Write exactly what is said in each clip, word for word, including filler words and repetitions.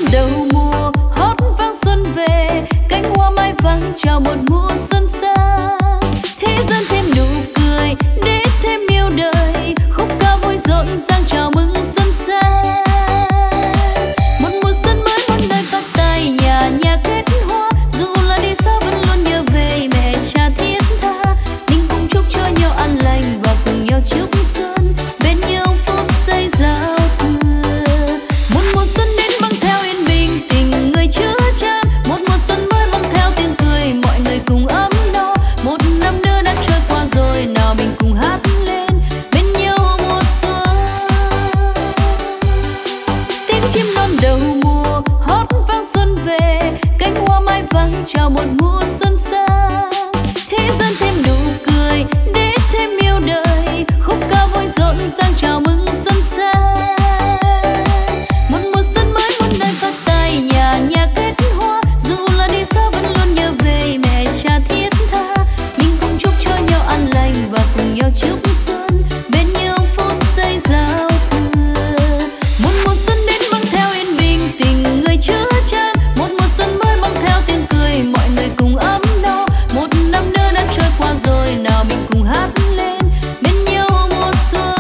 đầu mùa hót vang xuân về, cánh hoa mai vàng chào một mùa xuân sang. Thế gian thêm nụ cười để thêm yêu đời, khúc ca vui rộn ràng chào mừng xuân sang. Một mùa xuân mới muôn nơi phát tài, nhà nhà kết hoa, dù là đi xa vẫn luôn nhớ về mẹ cha thiết tha. Mình cùng chúc cho nhau an lành và cùng nhau chúc xuân bên nhau phút giây giao thừa. Một mùa xuân đến mang theo yên bình tình người chứa chan, một mùa xuân mới mang theo tiếng cười mọi người cùng ấm no. Một năm nữa đã trôi qua rồi, nào mình cùng hát lên bên nhau mùa xuân. Tiếng chim non đầu mùa hót vang xuân về, cánh hoa mai vàng chào một mùa xuân sang. Thế gian thêm nụ cười để thêm yêu đời, khúc ca vui rộn ràng chào mừng xuân sang. Một mùa xuân mới muôn nơi phát tài, nhà nhà kết hoa, dù là đi xa vẫn luôn nhớ về mẹ cha thiết tha. Mình cùng chúc cho nhau an lành và cùng nhau chúc xuân bên nhau phút giây giao thừa. Một mùa xuân đến mang theo yên bình tình người chứa chan, một mùa xuân mới mang theo tiếng cười mọi người cùng ấm no. Một năm nữa đã trôi qua rồi, nào mình cùng hát lên bên nhau mùa xuân.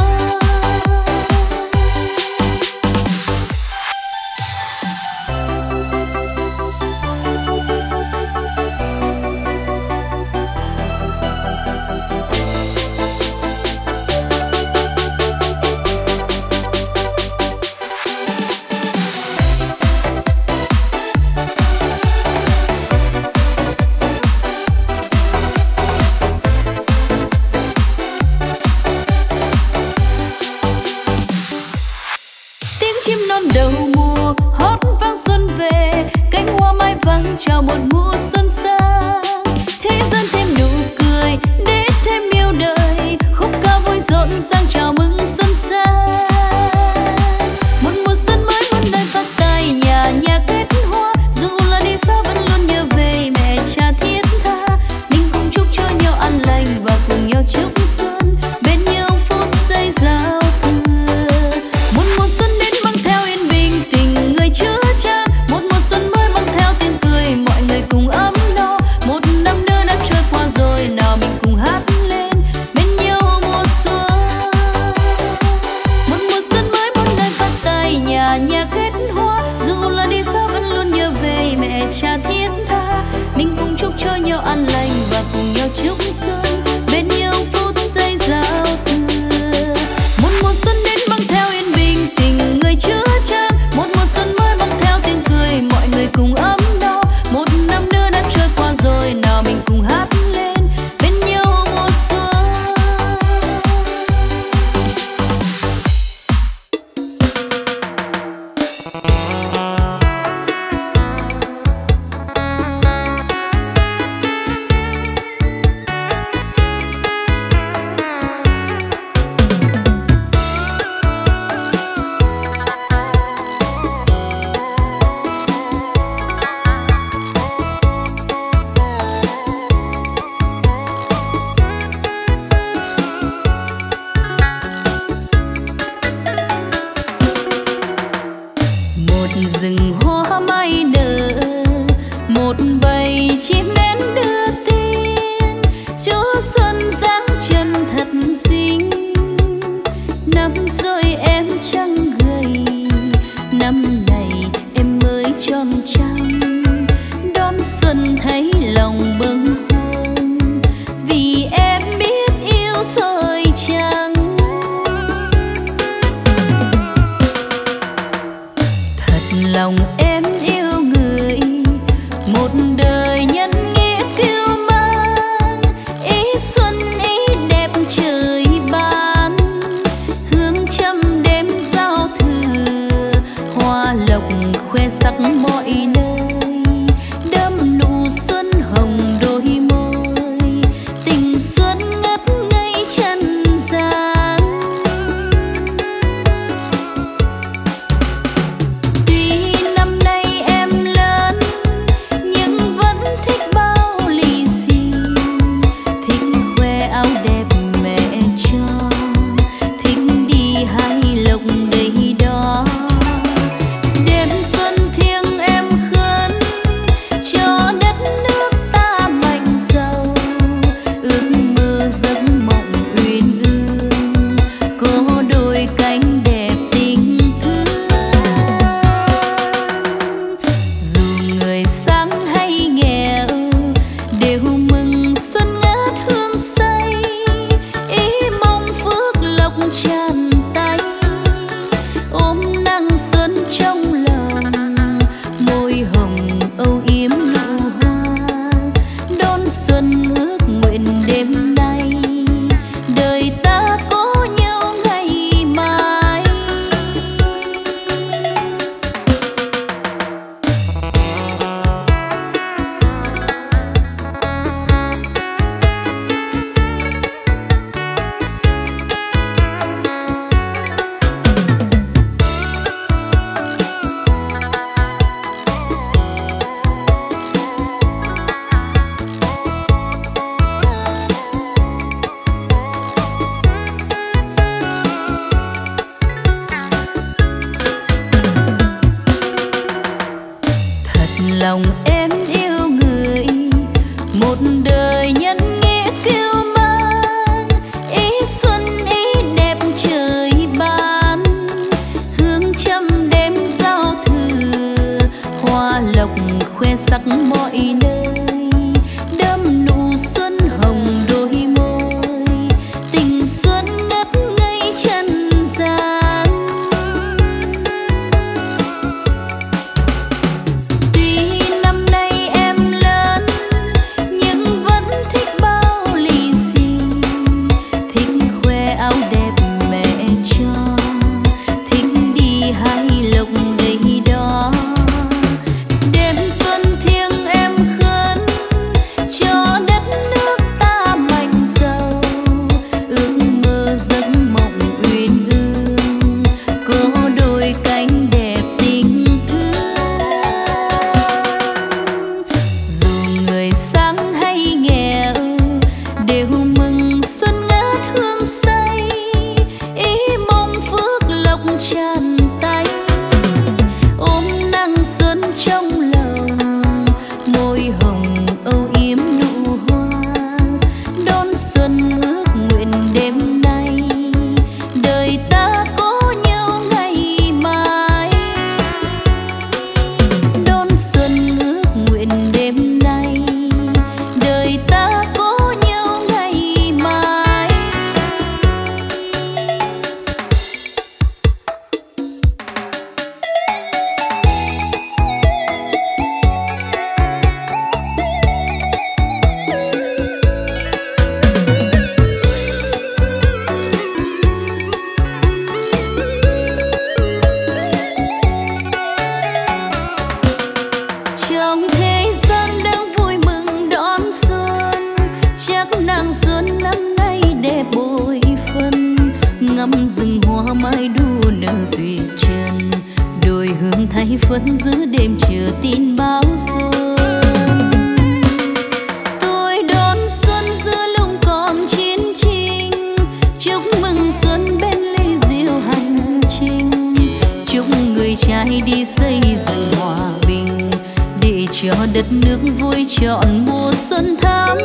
Tiếng chim non đầu mùa hót vang xuân về, cánh hoa mai vàng chào một mùa xuân sang. Thế gian thêm nụ cười để thêm yêu đời, khúc ca vui rộn ràng chào mừng xuân sang. Một mùa xuân mới muôn nơi phát tài, nhà nhà kết hoa, dù là đi xa vẫn luôn nhớ về mẹ cha thiết tha. Mình cùng chúc cho nhau an lành và cùng nhau chúc xuân bên nhau phút giây giao thừa. Một mùa xuân đến mang theo yên bình tình người chứa chan, một mùa xuân mới mang theo tiếng cười mọi người cùng ấm no. Một năm nữa đã trôi qua rồi, nào mình cùng hát lên bên nhau mùa xuân. Một mùa xuân mới muôn nơi phát tài, nhà nhà kết hoa, dù là đi xa vẫn luôn nhớ về mẹ cha thiết tha. Mình cùng chúc cho nhau an lành và cùng nhau chúc xuân bên nhau phút giây giao thừa. Một mùa xuân đến mang theo yên bình tình người chứa chan, một mùa xuân mới mang theo tiếng cười mọi người cùng ấm no. Một năm nữa đã trôi qua rồi, nào mình cùng hát lên bên nhau mùa xuân. Một rừng hoa mai nở, một bầy chim én đưa tin, Chúa xuân giáng chân thật xinh. Năm rồi em chẳng gầy, năm này em mới tròn trăng, đón xuân thấy lòng bâng khuâng, vì em biết yêu rồi chăng. Lòng em yêu người, một đời nhân nghĩa kiêu mang, ý xuân ý đẹp trời ban, hương trăm đêm giao thừa, hoa lộc khoe sắc mọi nơi, đơm nụ xuân hồng đôi môi, tình xuân ngất ngây chân gian. Hãy subscribe cho kênh Ghiền Mì Gõ để không bỏ lỡ những video hấp dẫn. lòng em yêu người, một đời nhân nghĩa kiêu mang, ý xuân ý đẹp trời ban, hương trăm đêm giao thừa, hoa lộc khoe sắc mọi nơi, đơm nụ xuân hồng đôi môi, tình xuân ngất ngây trần gian. Tuy năm nay em lớn nhưng vẫn thích bao lì xì, thích khoe áo đẹp mẹ cho, thích đi hái lộc đầy đó. Đêm xuân thiêng em khấn cho đất nước ta mạnh giàu, ước mơ giấc mộng uyên ương, có đôi cánh đẹp tình thương. Dù người sáng hay nghèo đều mừng xuân ngát hương say, ý mong phước lộc tràn tay, ôm nắng xuân trong lòng, môi hồng âu yếm nụ hoa, đón xuân ước nguyện đêm nay, đời ta có nhau ngày mai. Đón xuân ước nguyện đêm nay, đời ta có nhau ngày mai. Trong thế gian đang vui mừng đón xuân, chắc nàng xuân năm nay đẹp bội phần, ngắm rừng hoa mai đua nở tuyệt trần, đôi hương thay phấn giữa đêm chờ tin báo xuân. Tôi đón xuân giữa lúc còn chiến tranh, chúc mừng xuân bên ly rượu hành trình, chúc người trai đi xây dựng hòa bình, để cho đất nước vui trọn mùa xuân thắm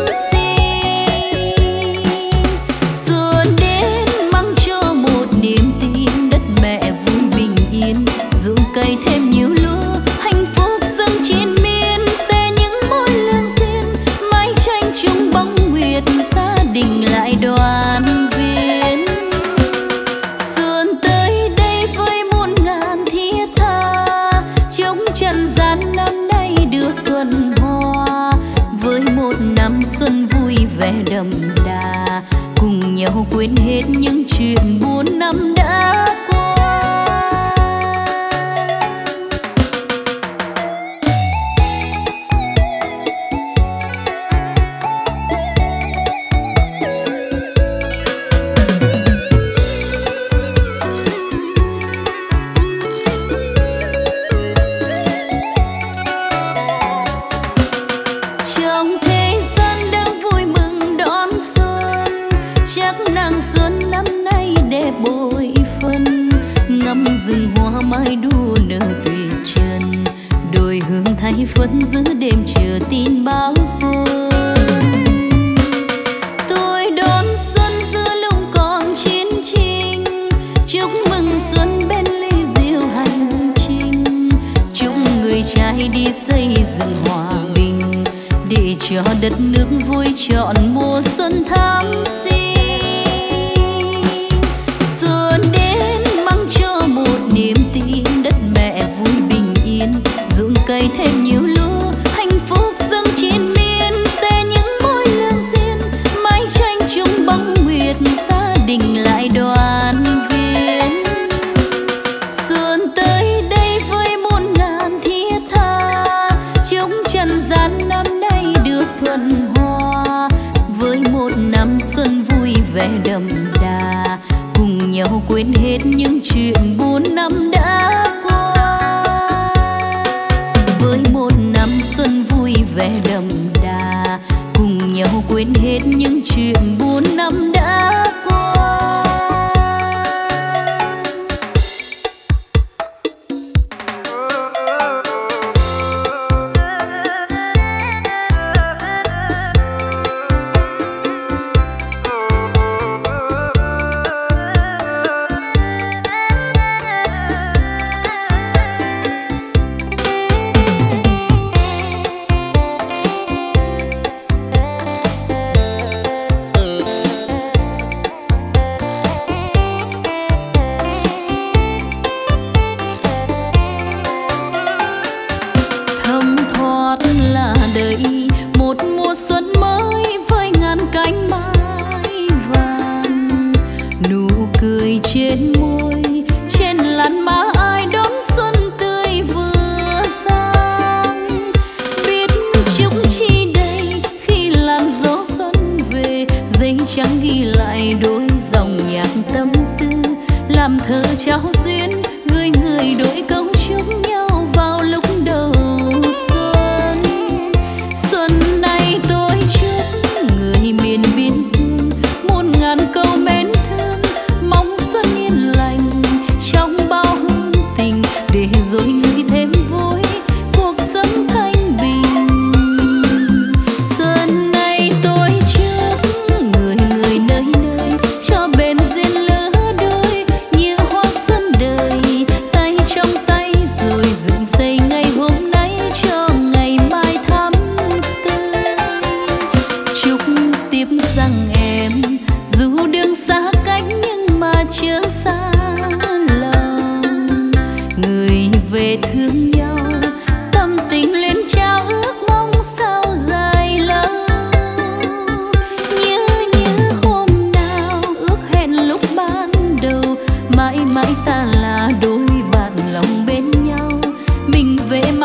xinh. Xuân đến mang cho một niềm tin, đất mẹ vui bình yên, ruộng cây thêm nhiều lúa, hạnh phúc dâng trên miên, xe những môi lương duyên, mái tranh chung bóng nguyệt, gia đình lại đoàn viên. Xuân tới đây với muôn ngàn thiết tha, chống trần gian năm nay được thuần hoa, với một năm xuân vui vẻ đậm đà, cùng nhau quên hết những chuyện buồn năm đã qua. Trong thế gian đang vui mừng đón xuân, chắc nàng xuân năm nay đẹp bội phần, ngắm rừng hoa mai đua nở tuyệt trần, đôi hương thay phấn giữa đêm chờ tin báo xuân. Tôi đón xuân giữa lúc còn chiến tranh, chúc mừng xuân bên ly rượu hành trình, chúc người trai đi xây dựng hòa bình, để cho đất nước vui trọn mùa xuân thắm xinh. Xuân đến mang cho một niềm tin, đất mẹ vui bình yên, ruộng cây thêm nhiều lúa, hạnh phúc dâng trên miên, xe những môi lương duyên, mái tranh chung bóng nguyệt, gia đình lại đoàn viên. Xuân tới đây với muôn ngàn thiết tha, chống trần gian năm nay được thuần hoa, với một năm xuân vui vẻ đậm đà, cùng nhau quên hết những chuyện buồn năm đã qua. Với một năm xuân vui vẻ đậm đà, cùng nhau quên hết những chuyện buồn năm đã qua.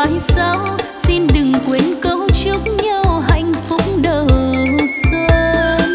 mãi sau, xin đừng quên câu chúc nhau hạnh phúc đầu xuân.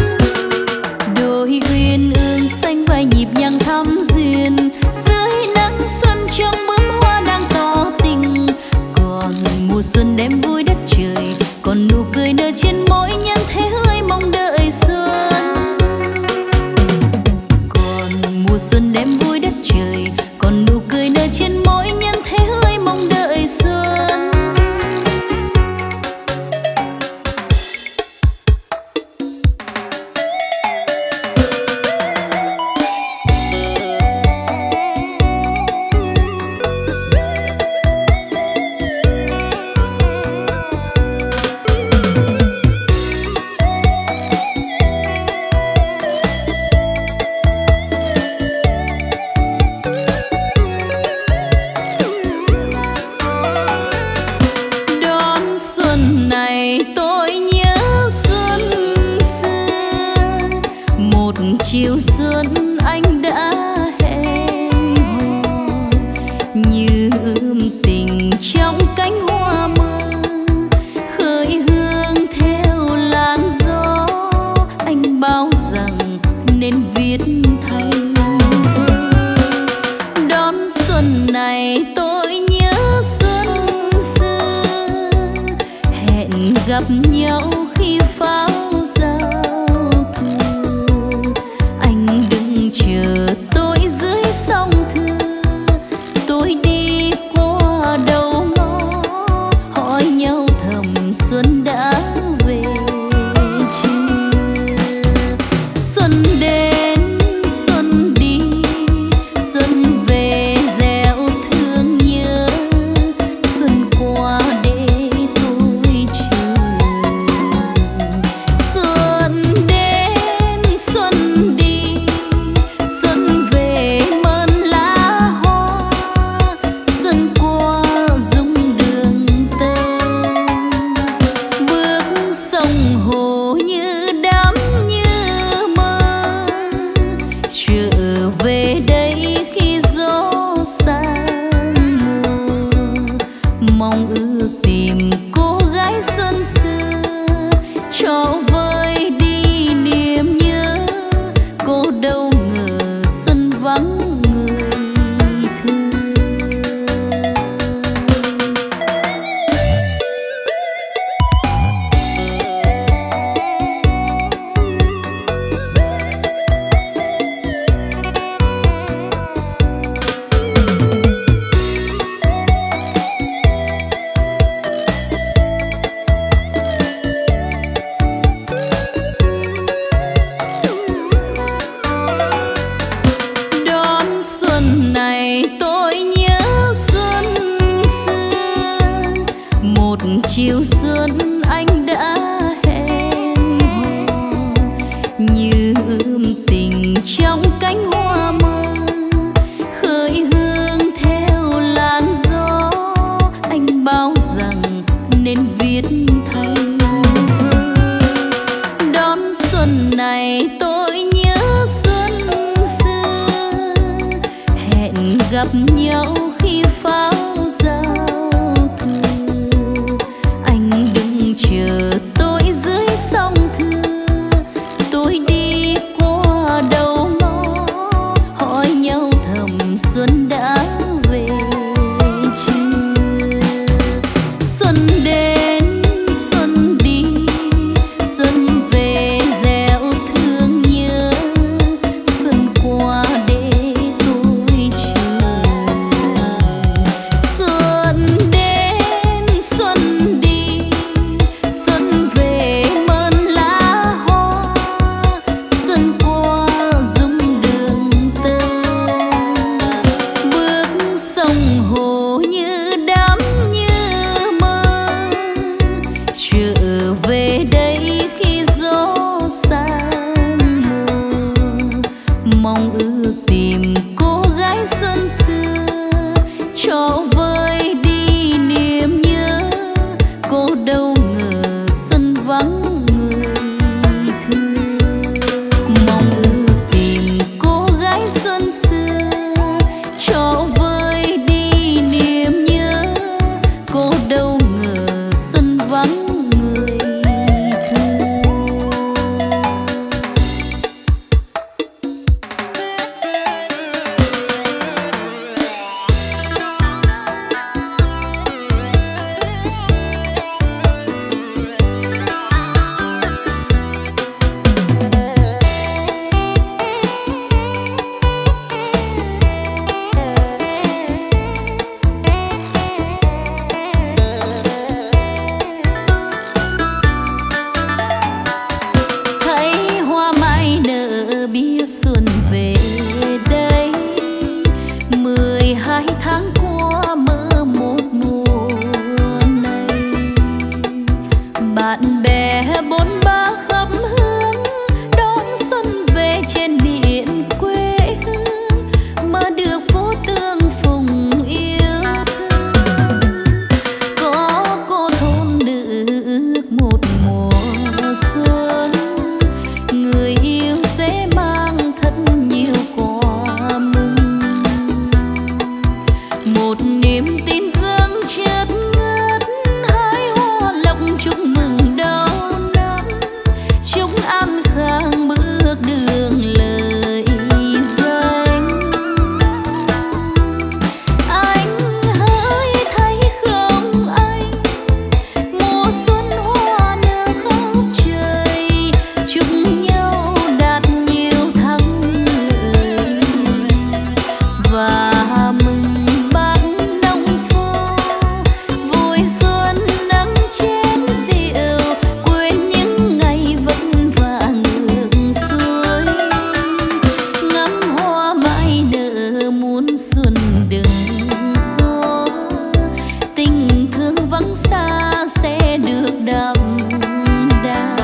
Đôi uyên ương xanh vai nhịp nhàng thắm duyên dưới nắng xuân này tôi nhớ xuân xưa, hẹn gặp nhau khi pháo giao thừa. Anh đừng chờ tôi dưới sông Thưa, tôi đi qua đầu ngõ hỏi nhau thầm xuân đã về chưa. Xuân đến xuân đi, xuân về dẻo thương nhớ, xuân qua để tôi chờ. Xuân đến xuân đi, xuân về mơn lá hoa, xuân qua dung đường tên. Bước sông hồ như đắm như mơ, trở về đây khi gió sang mùa. Mong ước tìm cô gái xuân xưa, cho vơi đi niềm nhớ. Cô đâu ngờ xuân vắng người thương. Đón xuân này tôi nhớ xuân xưa, một chiều xuân anh đã hẹn hò, như ươm tình trong cánh hoa mơ, khơi hương theo làn gió. Anh bao rằng nên viết thành thơ. Đón xuân này tôi nhớ xuân xưa, hẹn gặp nhau khi pháo giao thừa. Anh đừng chờ tôi dưới sông Thưa, tôi đi qua đầu ngõ hỏi nhau thầm xuân đã về chưa. Xuân đến xuân đi, xuân về dẻo thương nhớ, xuân qua để tôi chờ. Xuân đến xuân đi, xuân về mơn lá hoa, xuân qua dung đường tên. Bước sông hồ như đắm như mơ, trở về đây khi gió sang mùa. Mong ước tìm cô gái xuân xưa, cho vơi đi niềm nhớ. Cô đâu ngờ xuân vắng người thương. Mong ước tìm cô gái xuân xưa, cho vơi đi niềm nhớ. Cô đâu ngờ xuân vắng người thương. Thấy hoa mai nở biết xuân về đây, mười hai tháng qua mơ một mùa này. Bạn bè bốn ba khắp hướng đón xuân về trên miền quê hương, mơ được phố tương phùng yêu thương. Có cô thôn nữ ước một mùa xuân, người yêu sẽ mang thật nhiều quà mừng. Một niềm tin dâng chất ngất, hái hoa lộc chúc mừng đầu đừng có, tình thương vắng xa sẽ được đậm đà.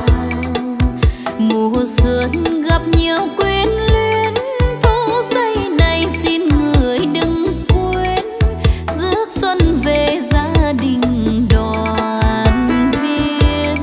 Mùa xuân gặp nhau quyến luyến, phố giây này xin người đừng quên, rước xuân về gia đình đoàn viên.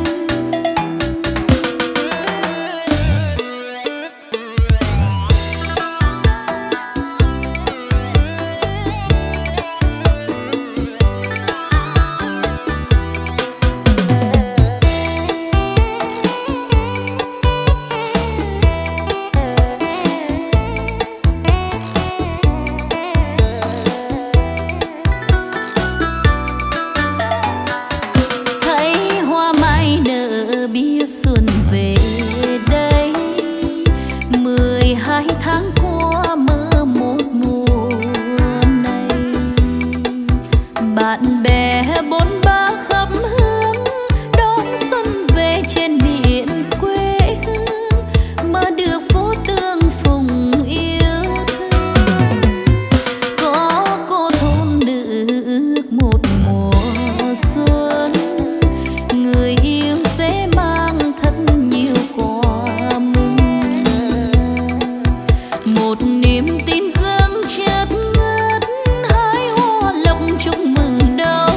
Thấy hoa mai nở biết xuân về đây, mười hai tháng qua mơ một mùa này. Bạn bè bốn ba khắp hướng đón xuân về trên miền quê hương, mơ được phố tương phùng yêu thương. Có cô thôn nữ ước một mùa xuân, người yêu sẽ mang thật nhiều quà mừng. Một niềm tin dâng chất ngất, hái hoa lộc chúc mừng đầu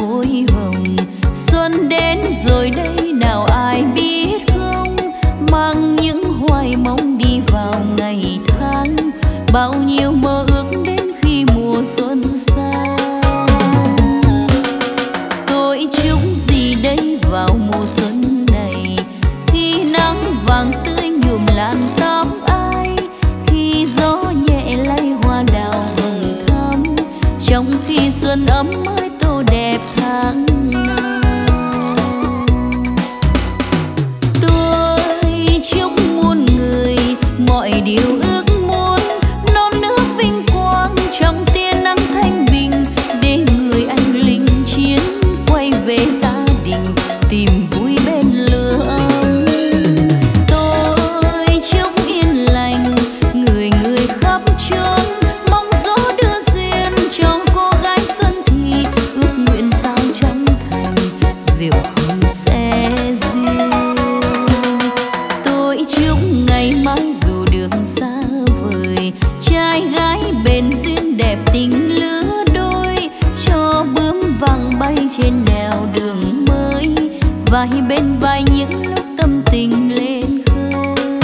môi hồng. Xuân đến rồi đây nào ai biết không, mang những hoài mong đi vào ngày tháng, bao nhiêu mơ ước đến khi mùa xuân xa. Tôi chúc gì đây vào mùa xuân này, khi nắng vàng tươi nhuộm làn tóc ai, khi gió nhẹ lay hoa đào vầng thắm, trong khi xuân ấm mới tô đẹp tháng năm. Tôi chúc muôn người mọi điều ước muốn, non nước vinh quang trong tia nắng thanh bình, để người anh lính chiến quay về gia đình tìm vui bên lửa ấm. Tôi chúc yên lành người người khắp chốn, mong gió đưa duyên cho cô gái xuân thì ước nguyện sao chân thành, diệu hương sẽ duyên. Tôi chúc ngày mai dù đường xa vời, trai gái bền duyên đẹp tình lứa đôi, cho bướm vàng bay trên nẻo đường mới, vai bên vai những lúc tâm tình lên khơi.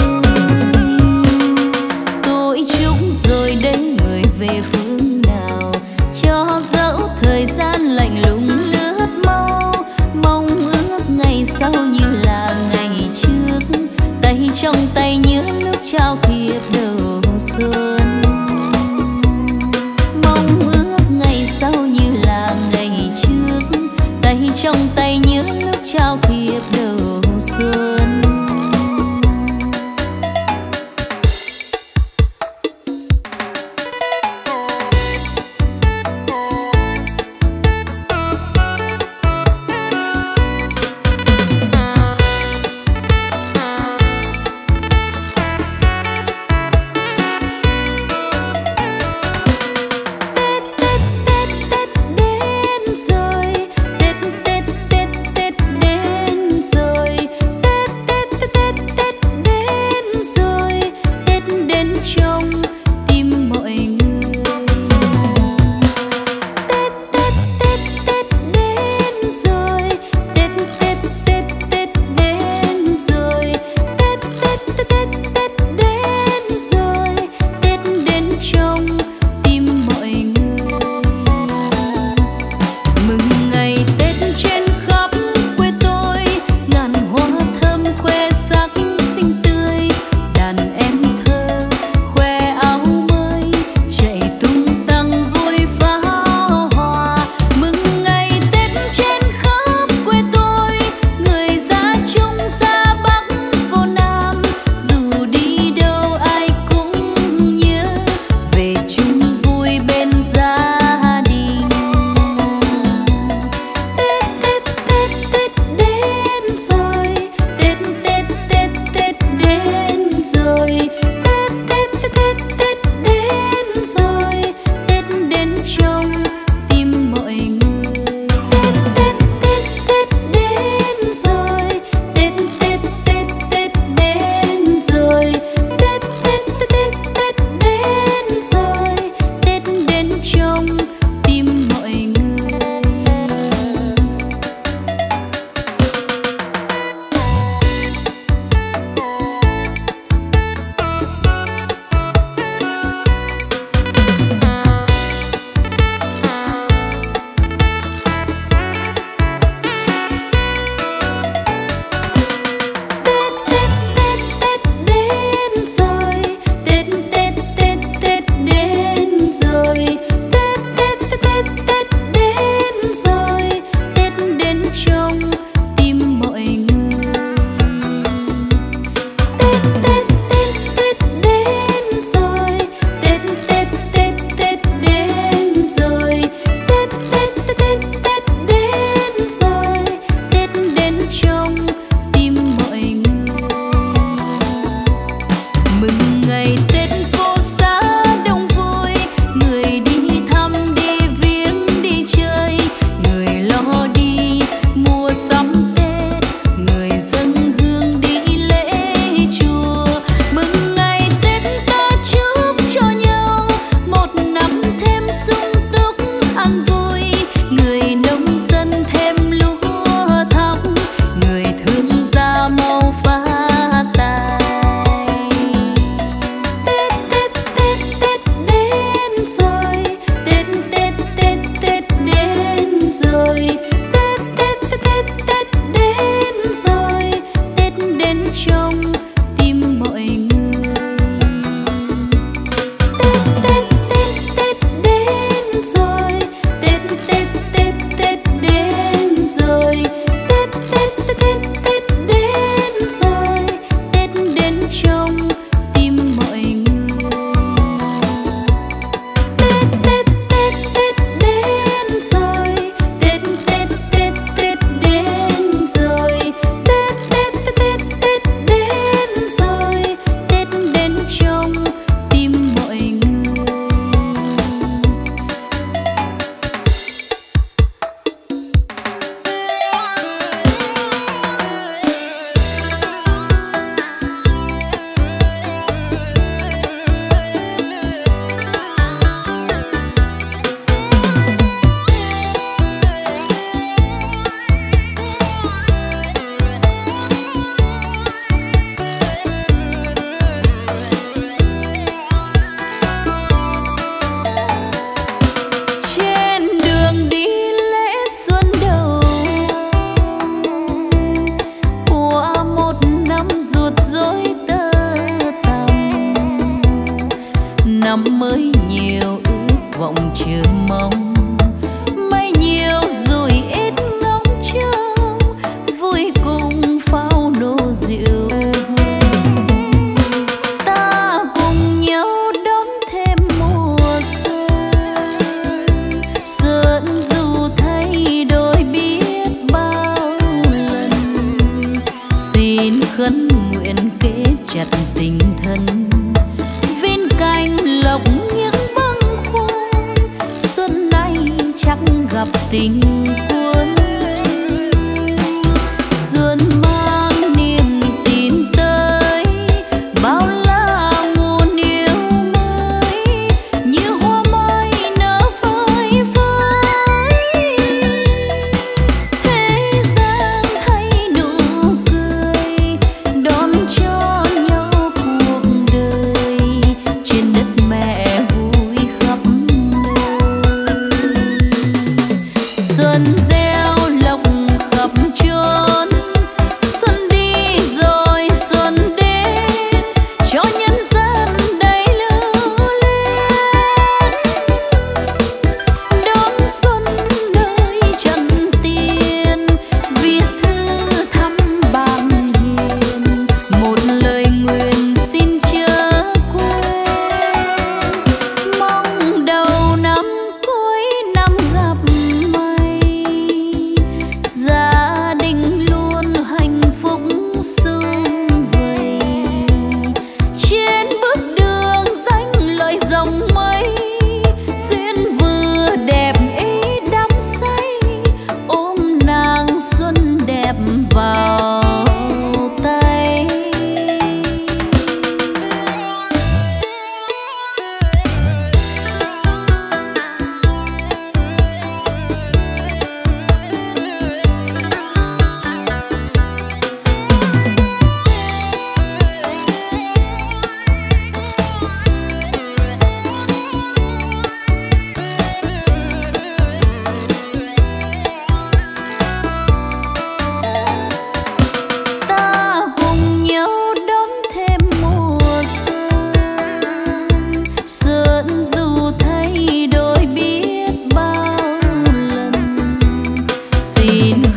Tôi chúc rồi đây người về phương nào, cho dẫu thời gian lạnh lùng lướt mau, mong ước ngày sau như là ngày trước, tay trong tay nhớ lúc trao thiệp đầu xuân. Mong ước ngày sau như là ngày trước, tay trong tay nhớ lúc trao thiệp đầu xuân.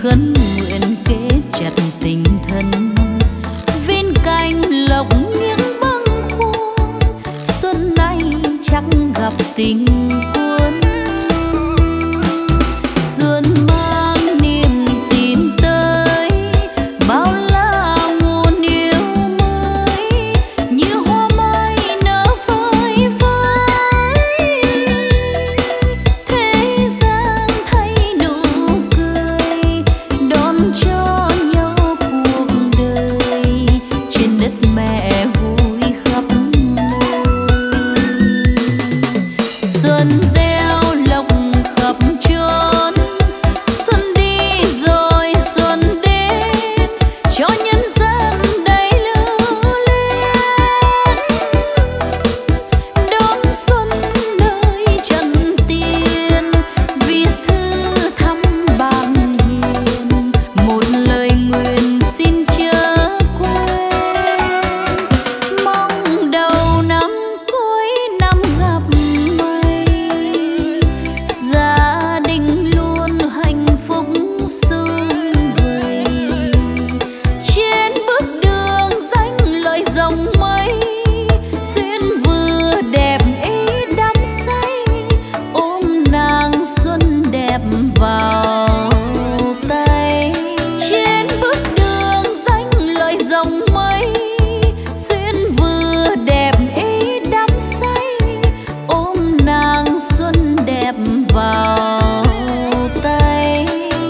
khấn nguyện kết chặt tình thân. Viên cành lộc những bâng khuâng, xuân nay chắc gặp tình cuốn. Xuân mang niềm tin tới, bao la nguồn yêu mới, như hoa mai nở phơi phới. Thế gian thấy nụ cười, đón cho nhau cuộc đời, trên đất mẹ vui khắp nơi. Xuân gieo lộc khắp chốn, xuân đi rồi xuân đến, cho nhân dân đầy lưu lên. Đón xuân nơi trần tiên, viết thư thăm bạn hiền, một lời nguyện xin chớ quên. Mong đầu năm cuối năm gặp may, gia đình luôn hạnh phúc sum vầy. Trên bước đường danh lợi rộng mây, duyên vừa đẹp ý đắm say, ôm nàng xuân đẹp vào tay. Trên bước đường danh lợi rộng mây, duyên vừa đẹp ý đắm say, ôm nàng xuân đẹp vào tay.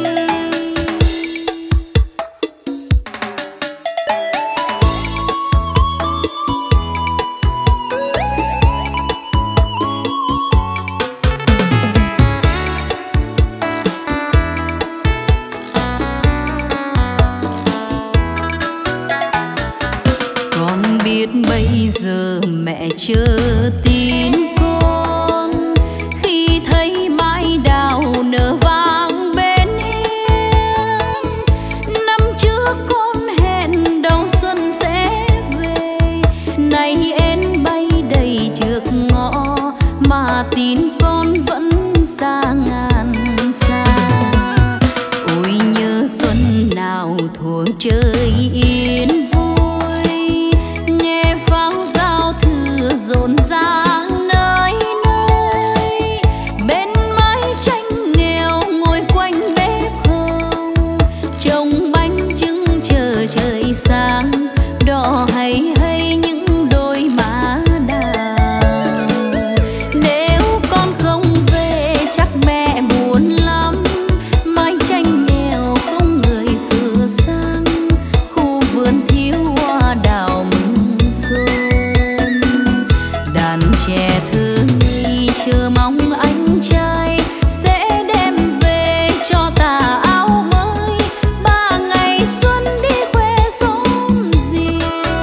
Con biết bây giờ mẹ chờ tin con, khi thấy mái đào nở vàng bên hiên. Năm trước con hẹn đầu xuân sẽ về, nay én bay đầy trước ngõ, mà tin con vẫn xa ngàn xa. Ôi nhớ xuân nào thuở trời yên vui, nghe pháo giao thừa rộn ràng nơi nơi. Bên mái tranh nghèo ngồi quanh bếp hồng, trồng bánh trưng chờ trời sáng, đỏ hay hay những đôi má đào. Nếu con không về chắc mẹ buồn lắm, mái tranh nghèo không người sửa sang, khu vườn thiếu hoa đào mừng xuân. Đàn trẻ thơ ngây chờ mong anh trai sẽ đem về cho tà áo mới, ba ngày xuân đi khoe xóm riêng.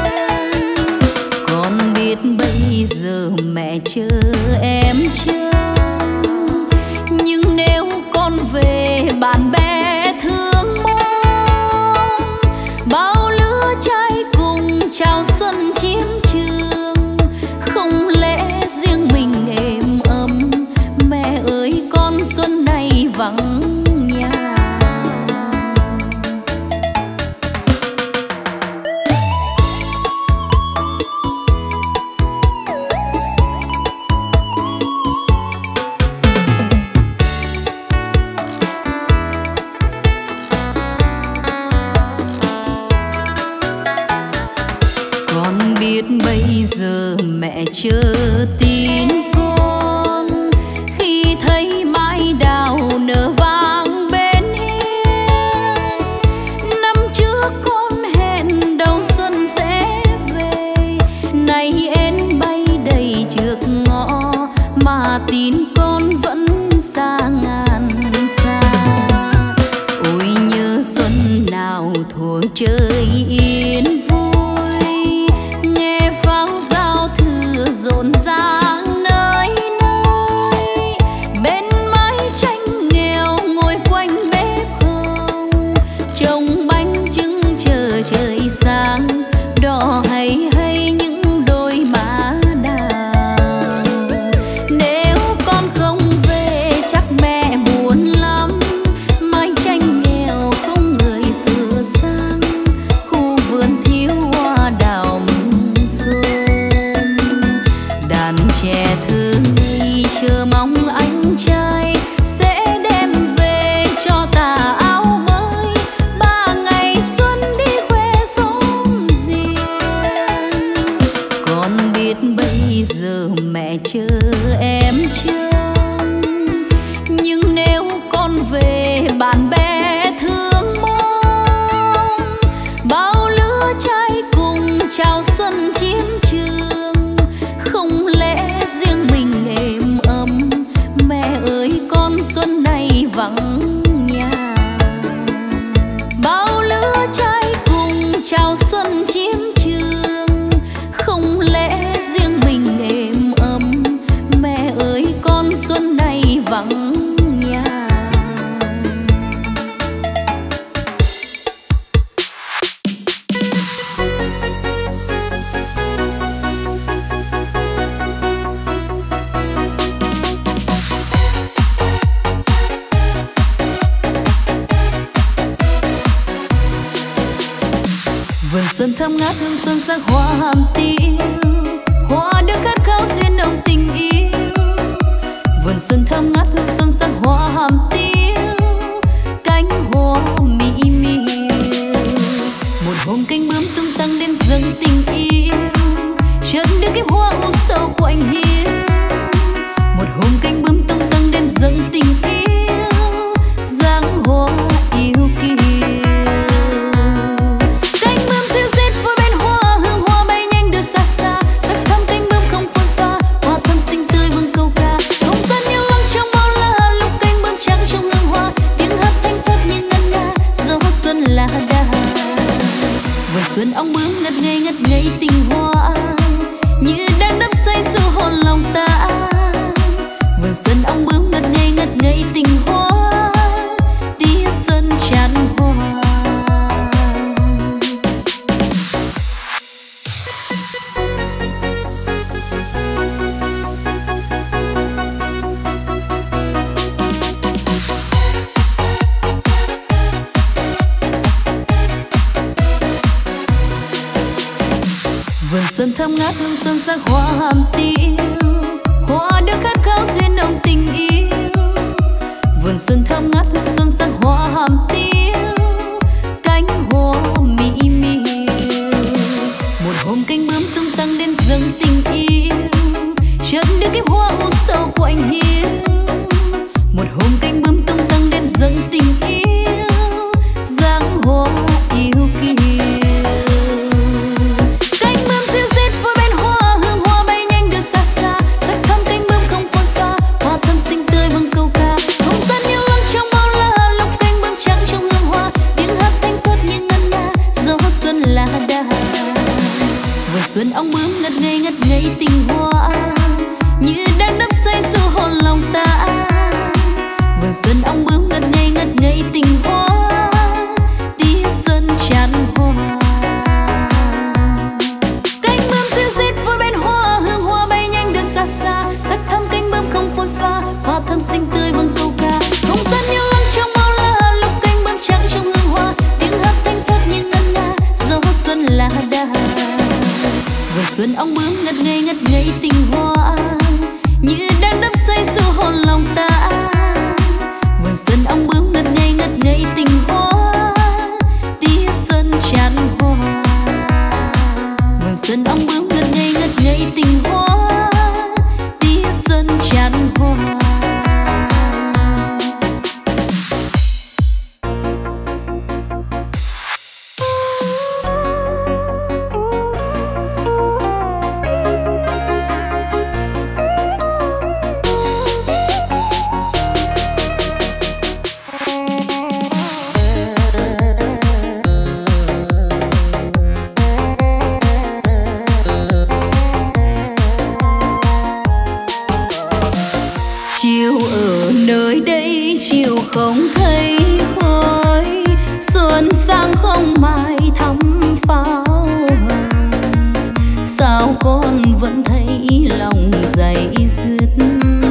Con biết bây giờ mẹ chờ em chăng, nhưng nếu con về bạn bè thương mong, bao lứa trai cùng chào xuân chiến trường. Không lẽ riêng mình êm ấm, mẹ ơi con xuân này vắng nhà. Con biết bây giờ mẹ chờ tin con, khi thấy mái đào nở vàng bên hiên. Năm trước con hẹn đầu xuân sẽ về, nay én bay đầy trước ngõ, mà tin con vẫn xa ngàn xa. Ôi nhớ xuân nào thuở trời yên vui, nghe pháo giao thừa rộn ràng nơi nơi. Bên mái tranh nghèo ngồi quanh bếp hồng, trồng bánh trưng chờ trời sáng, đỏ hay hay những đôi má đào. Nếu con không về chắc mẹ buồn lắm, mái tranh nghèo Vườn xuân thơm ngát hương xuân sắc hoa hàm tiêu, hoa được khát khao duyên nồng tình yêu. Vườn xuân thơm ngát hương xuân sắc hoa hàm tiêu, cánh hoa mỹ miều. Một hôm cánh bướm tung tăng đến dâng tình yêu, chợt đưa kiếp hoa u sầu của anh hiu. Một hôm cánh bướm tung tăng đến dâng tình yêu, dáng hoa yêu kiều. Cánh bướm siêu diết vui bên hoa, hương hoa bay nhanh đưa xa xa. Sắc thắm cánh bướm không phôi pha, hoa thơm xinh tươi vương câu ca. Không gian như lắng trong bao la, lúc cánh bướm trắng trong hương hoa. Tiếng hát thanh thoát như ngân nga, gió xuân là đà. Vườn xuân ong bướm ngất ngây ngất ngây tình hoa, như đang đắm say sự hồn lòng ta. Vườn xuân ong bướm ngất ngây ngất ngây tình hoa, tía xuân tràn hoa. Vườn xuân thơm ngát hương xuân sắc hoa hàm tiêu, hoa được khát khao duyên nồng tình yêu. Vườn xuân thơm ngát hương xuân sắc hoa hàm tiêu, cánh hoa mỹ miều. Một hôm cánh bướm tung tăng đến dâng tình yêu, chợt đưa kiếp hoa u sầu của anh hiu. Một hôm cánh bướm tung tăng đến dâng tình yêu, dáng hoa yêu kiều. Xuân ong bướm ngất ngây ngất ngây tình hoa, như đang đắm say sự hồn lòng ta. Vườn xuân ong bướm ngất ngây ngất ngây tình hoa, tía xuân tràn hoa. Cánh bướm siêu diết vui bên hoa, hương hoa bay nhanh đưa xa xa. Sắc thắm cánh bướm không phôi pha, hoa thơm xinh tươi vương câu ca. Không gian như lắng trong bao la, lúc cánh bướm trắng trong hương hoa. Tiếng hát thanh thoát như ngân nga, gió xuân là đà. Vườn xuân ong bướm ngất ngây ngất ngây tình hoa, như đang đắm say sự hồn lòng ta. Vườn xuân ong bướm ngất ngây ngất ngây tình hoa, tía xuân tràn hoa. Vườn xuân ong bướm ngất ngây ngất ngây tình hoa, tía xuân tràn hoa. Không thấy khói xuân sang không mai thăm pháo hồng, sao con vẫn thấy lòng dày dứt.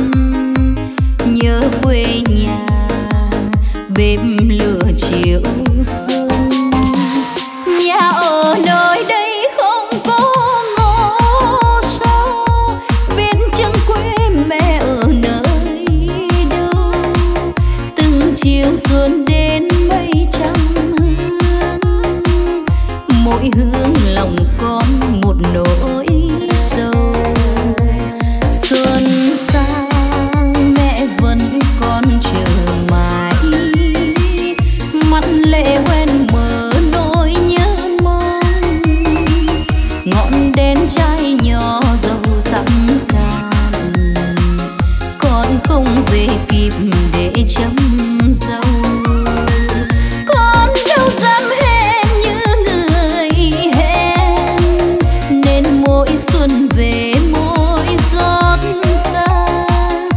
Nhớ quê nhà bếp lửa chiều xuân, nhà ở nơi đây không có ngõ sâu, biết chân quê mẹ ở nơi đâu. Từng chiều xuân đến mấy trăm hương, mỗi hương lòng con một nỗi sâu. Xuân sang mẹ vẫn còn chờ mãi, mắt lệ hoen mờ nỗi nhớ mong. Ngọn đèn trai nhỏ dầu sẵn cạn, con không về kịp để chấm dâu. Con đâu dám hẹn như người hẹn, nên mỗi xuân về mỗi giót xa,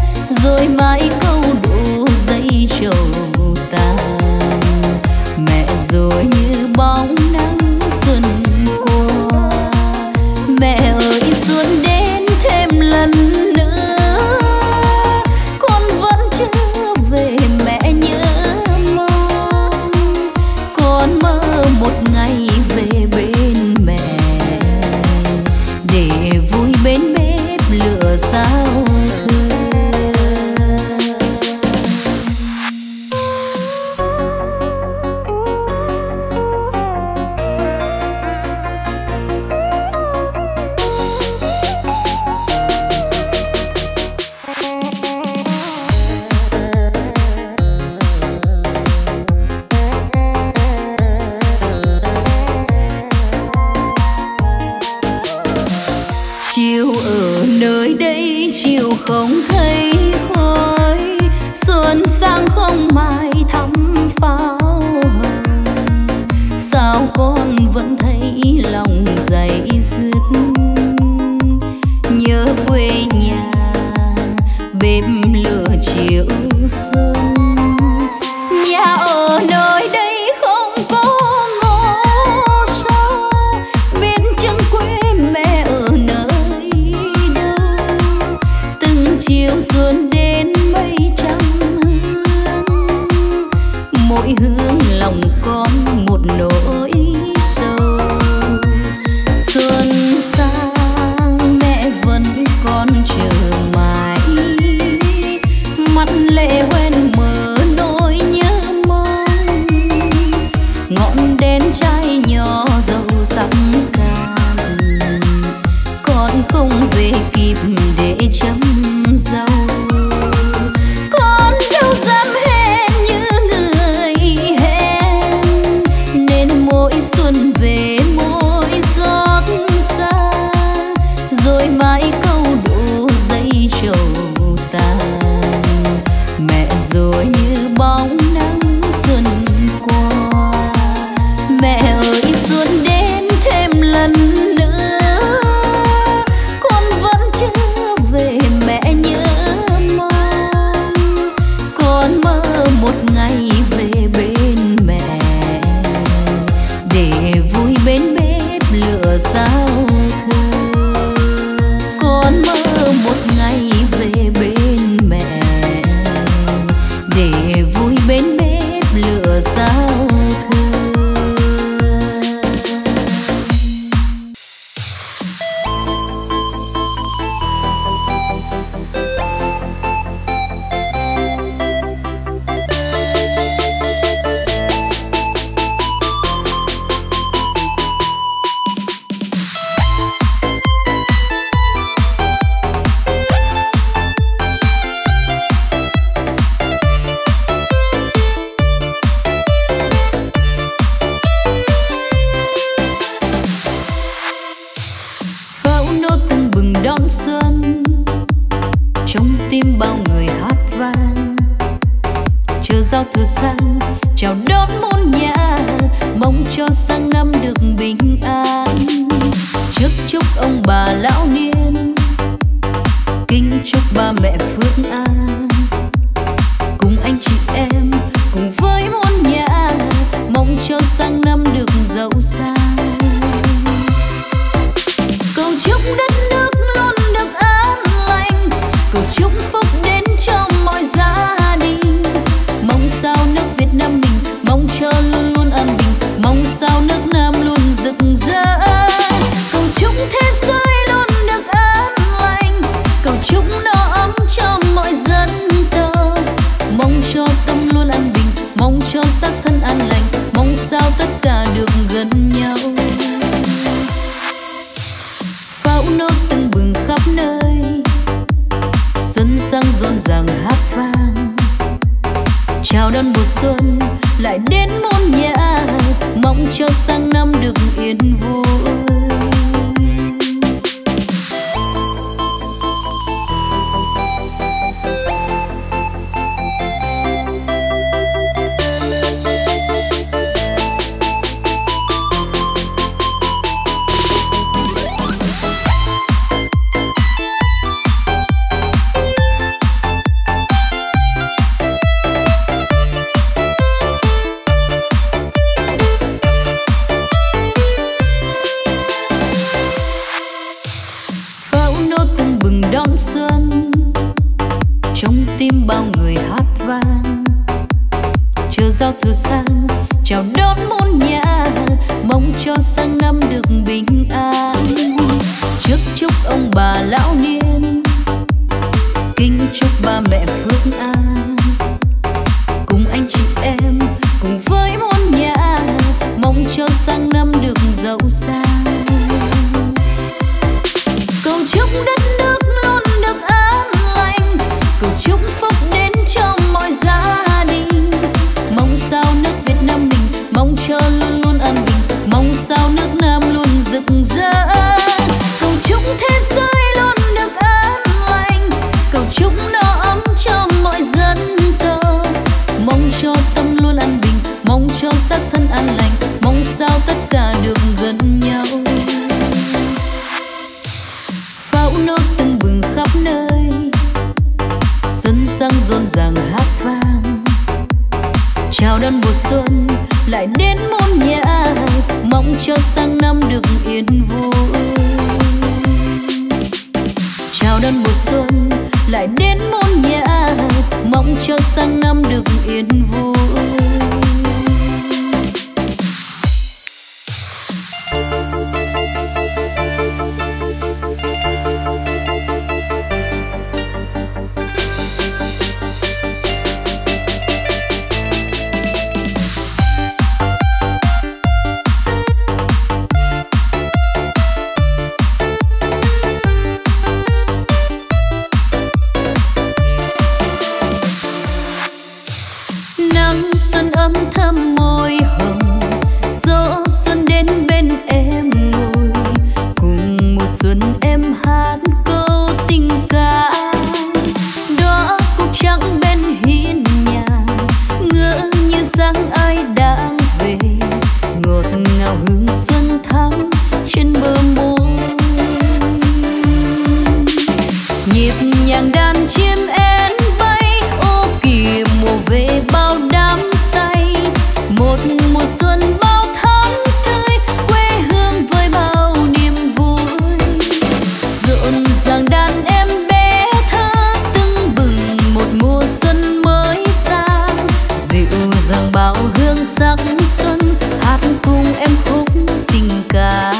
rồi mãi câu đủ dây trầu tàn. Mẹ vẫn thấy lòng dày dứt. Nhớ quê nhà bếp lửa chiều xuân, nhà ở nơi đây không có ngõ sâu, biết chân quê mẹ ở nơi đâu. Từng chiều xuân đến mấy trăm hương, mỗi hương lòng con một nỗi sâu. Xuân sang mẹ vẫn còn chờ mãi, mắt lệ hoen mờ nỗi nhớ mong. Ngọn đèn trai nhỏ dầu sắm cạn, con không về kịp để chăm dâu. Con đâu dám hẹn như người hẹn, nên mỗi xuân về mỗi giọt xa, rồi mãi câu đổ giấy trầu tàn. Mẹ rồi như bóng nắng xuân qua, mẹ ơi xuân đến thêm lần nữa, con vẫn chưa về mẹ nhớ mong. Con mơ một ngày về bên mẹ, để vui bên bếp lửa giao thừa. Con mơ một ngày về bên mẹ, để vui bên bếp lửa giao thừa. Pháo nổ tưng bừng đón xuân, trong tim bao người hát vang. Chờ giao thừa sang chào đón muôn nhà, mong cho sang năm được bình an. Trước chúc ông bà lão niên, kính chúc ba mẹ phước an. Cùng anh chị em cùng với muôn nhà, mong cho sang năm được giàu sang. Cầu chúc đất nước luôn được an lành, cầu chúc phúc đến cho mọi gia đình. Mong sao nước Việt Nam mình, mong cho luôn luôn an bình, mong sao nước Nam luôn rực rỡ. Cầu chúc thế giới luôn được an lành, cầu chúc no ấm cho mọi dân tộc. Mong cho tâm luôn an bình, mong cho xác thân an lành, mong sao tất cả được gần nhau. Pháo nổ tưng bừng khắp nơi, xuân sang rộn ràng hát vang. Chào đón mùa xuân lại đến muôn nhà, mong cho sang năm được yên vui. Đón xuân, trong tim bao người hát vang. Chờ giao thừa sang chào đón muôn nhà, mong cho sang năm được bình an. Trước chúc ông bà lão niên, kính chúc ba mẹ phước an. Cùng anh chị em cùng với muôn nhà, mong cho sang năm được giàu sang. Cầu chúc đất nước luôn được an lành, cầu chúc phúc đến cho mọi gia đình. Mong sao nước Việt Nam mình, mong cho luôn luôn an bình, mong sao nước Nam luôn rực rỡ. Cầu chúc thế giới luôn được an lành, cầu chúc no ấm cho mọi dân tộc. Mong cho tâm luôn an bình, mong cho xác thân an lành, mong sao tất cả được gần nhau. Pháo nổ tưng bừng khắp nơi, xuân sang rộn ràng hát vang, chào đón mùa xuân lại đến muôn nhà, mong cho sang năm được yên vui. Chào đón mùa xuân lại đến muôn nhà, mong cho sang năm được yên vui. Ấm thơm môi hồng, gió xuân đến bên em ngồi, cùng mùa xuân em hát câu tình ca. Đó cúc trắng bên hiên nhà, ngỡ như dáng ai đang về, ngọt ngào hương xuân thắm trên bờ môi. Nhịp nhàng đàn chim én bay, ô kìa mùa về bao đám say. Một mùa xuân bao tháng tươi, quê hương với bao niềm vui. Rộn ràng đàn em bé thơ, tưng bừng một mùa xuân mới sang. Dịu dàng bao hương sắc xuân, hát cùng em khúc tình ca.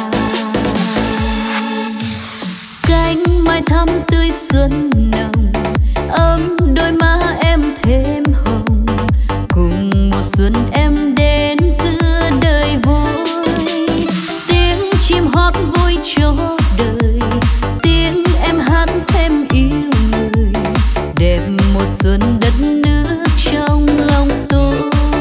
Cánh mai thắm tươi xuân nồng, ấm đôi má em thêm hồng. Cùng mùa xuân em đến giữa đời vui, tiếng chim hót vui cho đời, tiếng em hát thêm yêu người. Đẹp mùa xuân đất nước trong lòng tôi.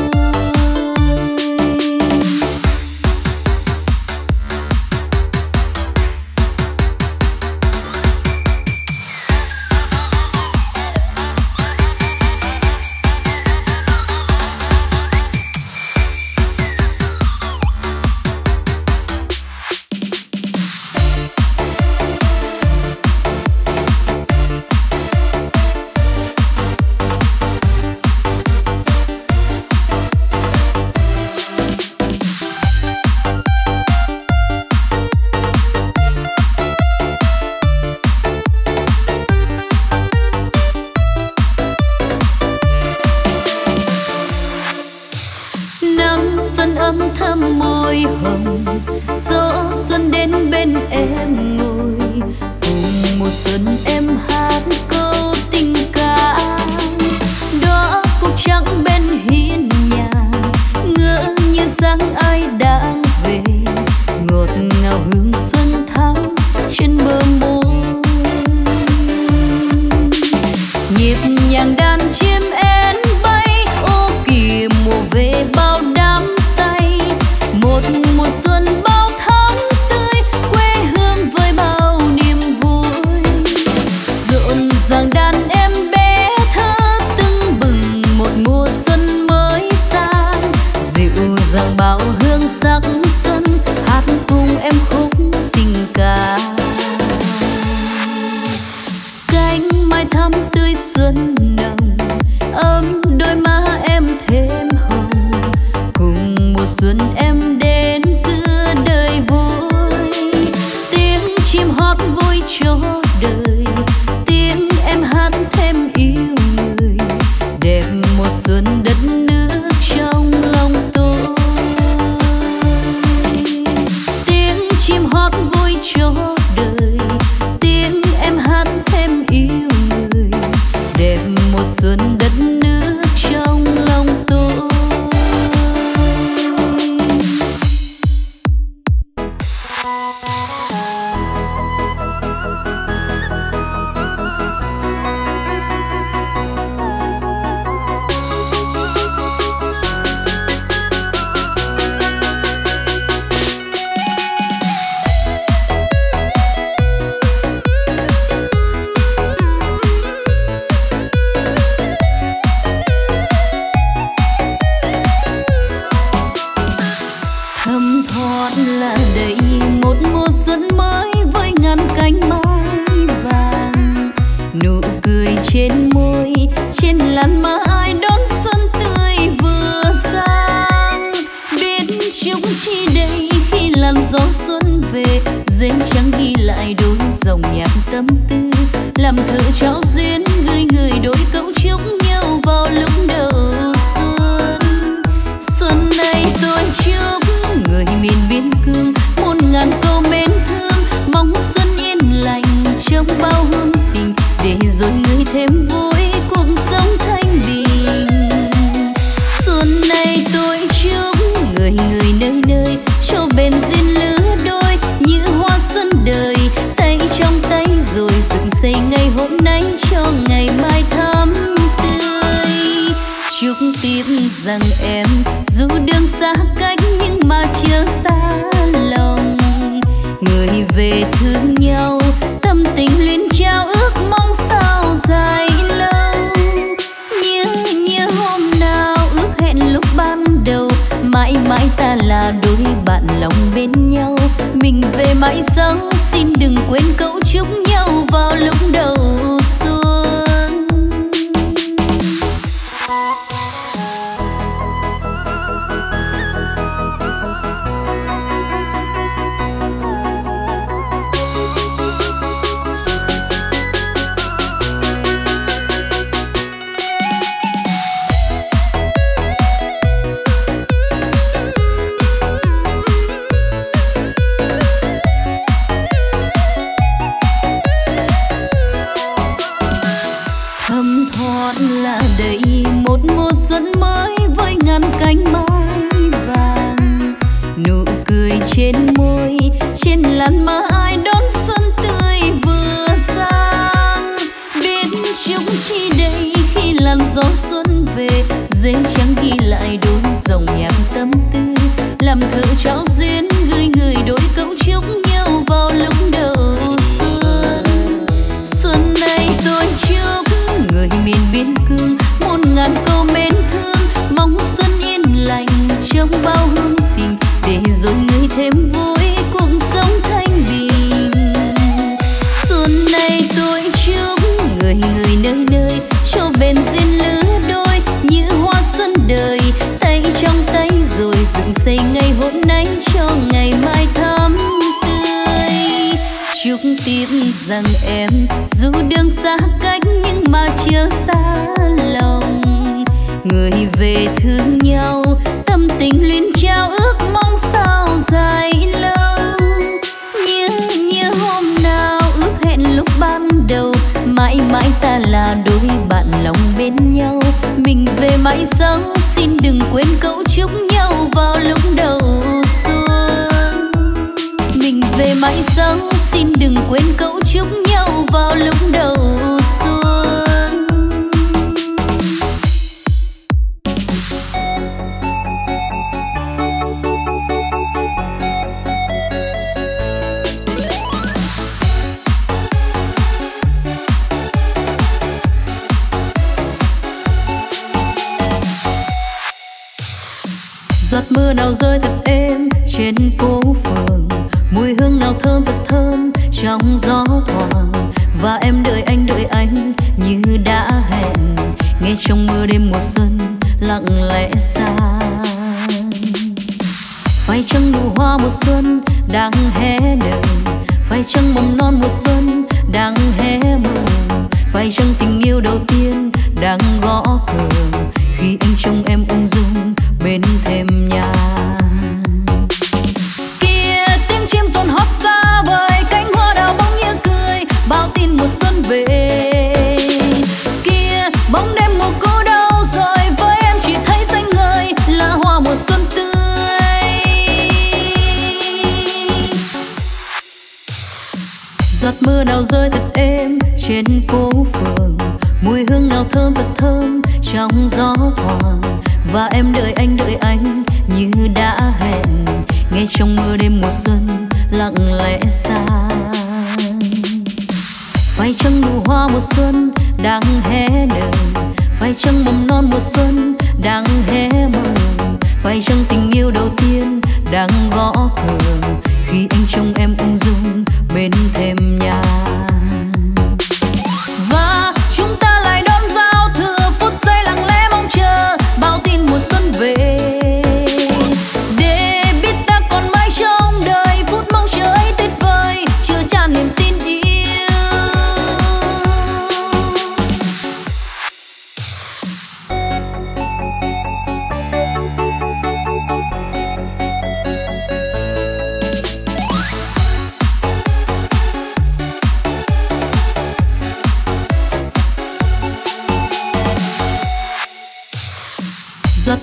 Xuân ấm thơm môi hồng, gió xuân đến bên em ngồi, cùng mùa xuân em hát câu tình ca. Đó cúc trắng bên hiên nhà, ngỡ như dáng ai đang về, ngọt ngào hương xuân thắm trên bờ môi. Nhịp nhàng đàn chim én bay, ô kìa mùa về bao đám say. Một mùa xuân bao tháng tươi, quê hương với bao niềm vui. Rộn ràng đàn em bé thơ, tưng bừng một mùa xuân mới sang. Dịu dàng bao hương sắc xuân, hát cùng em khúc tình ca. Cánh mai thắm tươi xuân nồng, ấm đôi má em thêm hồng. Cùng mùa xuân em đến giữa đời vui, tiếng chim hót vui cho đời, tiếng em hát thêm yêu người. Đẹp mùa xuân đất nước trong lòng tôi. Tiếng chim hót vui cho đời, tiếng em hát thêm yêu người. Đẹp mùa xuân đất nước trong lòng tôi. là đầy một mùa xuân mới với ngàn cánh mai vàng, nụ cười trên môi, trên làn má ai đón xuân tươi vừa sang. Biết chúc chi đây khi làn gió xuân về, giấy trắng ghi lại đôi dòng nhạc tâm tư, làm thơ trao duyên người người đôi câu chúc nhau vào lúc đầu xuân. Xuân này tôi chúc người miền biên cương muôn ngàn câu mến thương, mong xuân yên lành trong bao hương tình, để rồi người thêm vui cuộc sống thanh bình. Xuân này tôi chúc người người nơi nơi cho bền duyên lứa đôi, như hoa xuân đời tay trong tay rồi dựng xây ngày hôm nay cho ngày mai thắm tươi. Chúc tiếp rằng em dù đường xa cách nhưng mà chưa xa lòng, người về thương nhau tâm tình luyến trao ước mong sao dài lâu. Nhớ nhớ hôm nào ước hẹn lúc ban đầu, mãi mãi ta là đôi bạn lòng bên nhau. Mình về mãi sau xin đừng quên câu chúc nhau vào lúc đầu xuân. Xuân mới với ngàn cánh mai vàng, nụ cười trên môi, trên làn má ai đón xuân tươi vừa sang. Biết chúc chi đây khi làn gió xuân về, giấy trắng ghi lại đôi dòng nhạc tâm tư, làm thơ trao duyên người người đôi câu chúc nhau vào lúc đầu xuân. Xuân này tôi chúc người miền biên cương muôn ngàn câu mến thương, mong xuân yên lành trong bao hương tình, để rồi người thêm vui cuộc sống thanh bình. Xuân này tôi chúc người người nơi nơi cho bền duyên lứa đôi, như hoa xuân đời tay trong tay rồi dựng xây ngày hôm nay cho ngày mai thắm tươi. Chúc tiếp rằng em dù đường xa cách nhưng mà chưa xa lòng, người về thương nhau tâm tình luyến trao ước mong sao dài lâu. Nhớ nhớ hôm nào ước hẹn lúc ban đầu, mãi mãi ta là đôi bạn lòng bên nhau. Mình về mãi sau xin đừng quên câu chúc nhau vào lúc đầu xuân. Mình về mãi sau xin đừng quên câu chúc nhau vào lúc đầu xuân. Giọt mưa nào rơi thật êm trên phố phường, mùi hương nào thơm thật thơm trong gió thoảng, và em đợi anh đợi anh như đã hẹn, nghe trong mưa đêm mùa xuân lặng lẽ xa. Phải chăng nụ hoa mùa xuân đang hé nở, phải chăng mầm non mùa xuân đang hé mờ, phải chăng tình yêu đầu tiên đang gõ cửa khi anh trông em ung dung bên thềm nhà. Kia tiếng chim rộn hót xa vời, cánh hoa đào bóng như cười bao tin mùa xuân về. Kia bóng đêm mùa cô đâu rồi, với em chỉ thấy xanh ngời là hoa mùa xuân tươi. Giọt mưa nào rơi thật êm trên phố phường, mùi hương nào thơm thật thơm trong gió thoảng, và em đợi anh đợi anh như đã hẹn, nghe trong mưa đêm mùa xuân lặng lẽ xa. Phải chăng nụ hoa mùa xuân đang hé nở, phải chăng mầm non mùa xuân đang hé mờ, phải chăng tình yêu đầu tiên đang gõ cửa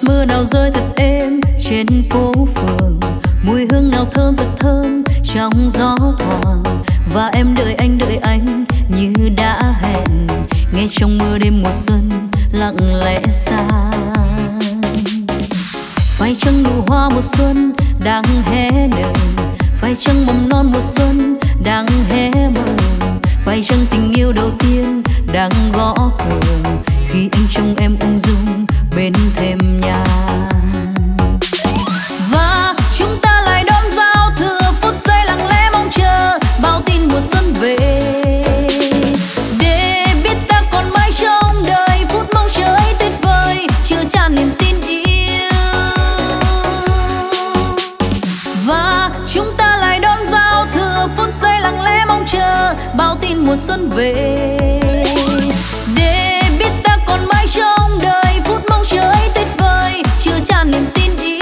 mưa nào rơi thật êm trên phố phường, mùi hương nào thơm thật thơm trong gió thoảng. Và em đợi anh đợi anh như đã hẹn, nghe trong mưa đêm mùa xuân lặng lẽ xa. Phải chăng nụ hoa mùa xuân đang hé nở, phải chăng mầm non mùa xuân đang hé mở, phải chăng tình yêu đầu tiên đang gõ cửa khi anh trông em ung dung bên thềm nhà. Và chúng ta lại đón giao thừa, phút giây lặng lẽ mong chờ bao tin mùa xuân về, để biết ta còn mãi trong đời phút mong chờ ấy tuyệt vời chứa chan niềm tin yêu. Và chúng ta lại đón giao thừa, phút giây lặng lẽ mong chờ bao tin mùa xuân về, để biết ta còn mãi trong đời phút mong chờ ấy tuyệt vời chứa chan niềm tin yêu.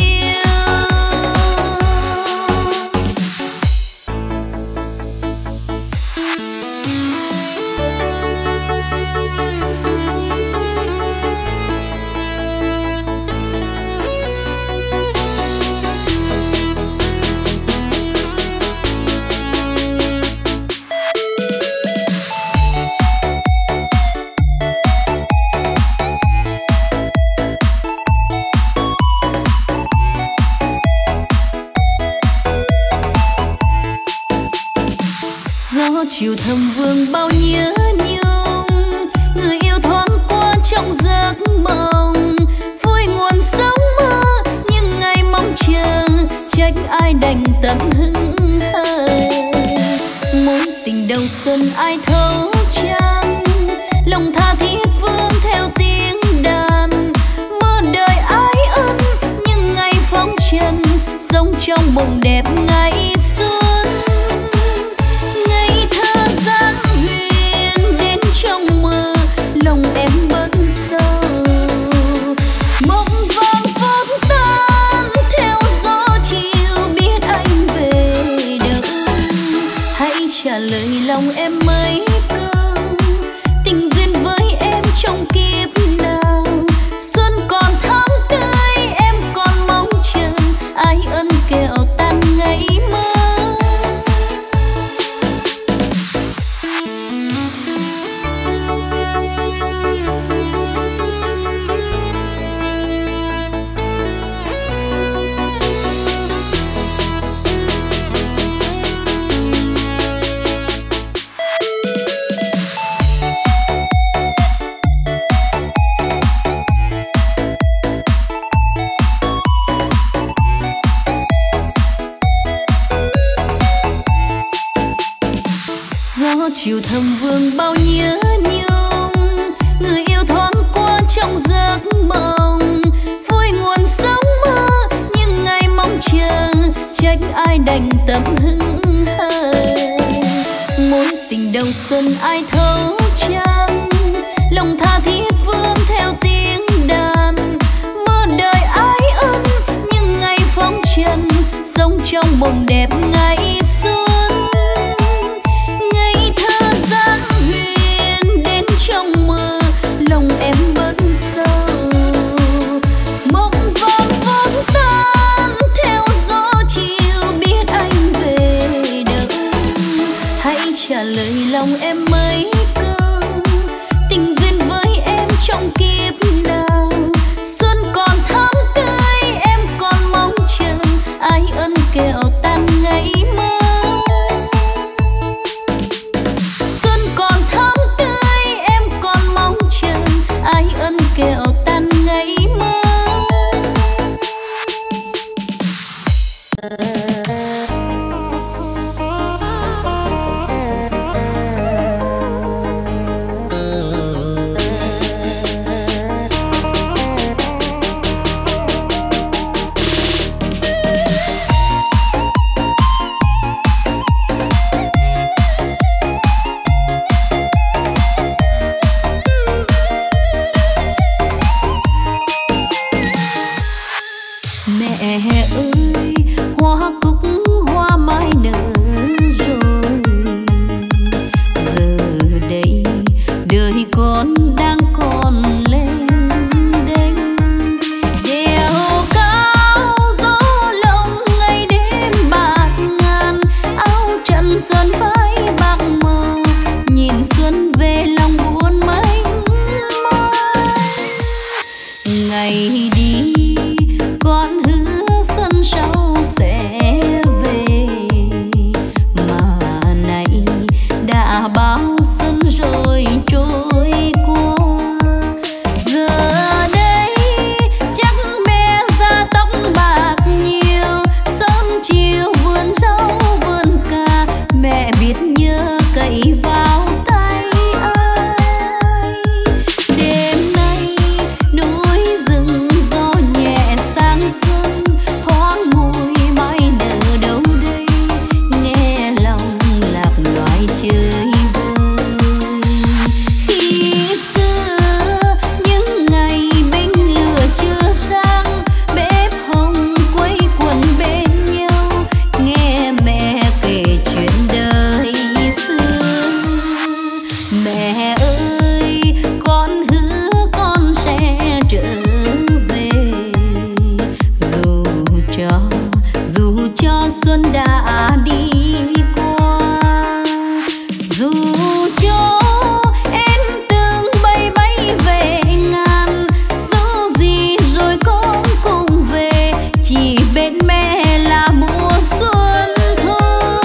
Chiều thầm vương bao nhớ nhung, người yêu thoáng qua trong giấc mộng, vui nguồn sống mơ nhưng ngày mong chờ, trách ai đành tận hững hờ. Mối tình đầu xuân ai thấu chăng, lòng tha thiết vương theo tiếng đàn, mơ đời ái ân nhưng ngày phong trần, sống trong mộng đẹp ngày xuân. Lòng em bất sâu mộng vàng vút tan theo gió chiều, biết anh về đâu. Hãy trả lời lòng em mấy câu, tình duyên với em trong kiếp nào. Xuân còn tháng tươi em còn mong chờ, ai ân kẹo tan ngày mơ. Chiều thầm vương bao nhớ nhung, người yêu thoáng qua trong giấc mộng, vui nguồn sống mơ nhưng ngày mong chờ, trách ai đành tấm hững hờ. Mối tình đầu xuân ai thấu chăng, lòng tha thiết vương theo tiếng đàn, mơ đời ái ân nhưng ngày phong trần, sống trong mộng đẹp ngày xuân. Trong mơ lòng em bất sâu mộng vàng vút tan theo gió chiều, biết anh về đâu. Hãy trả lời lòng em mấy câu, tình duyên với em trong kiếp nào. Xuân còn tháng tươi em còn mong chờ, ai ân kẹo tan ngày mơ. Ai ân kẹo tan ngày mơ. con đang còn lên đênh đèo dù cho xuân đã đi qua, dù cho em từng bay bay về ngàn, dẫu gì rồi con cùng về, chỉ bên mẹ là mùa xuân thôi.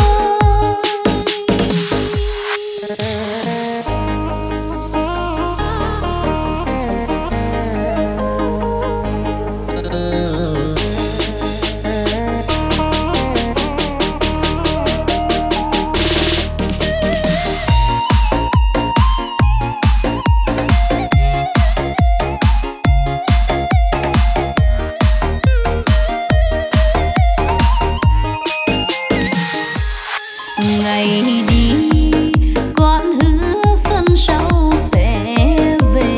Ngày đi con hứa xuân sau sẽ về,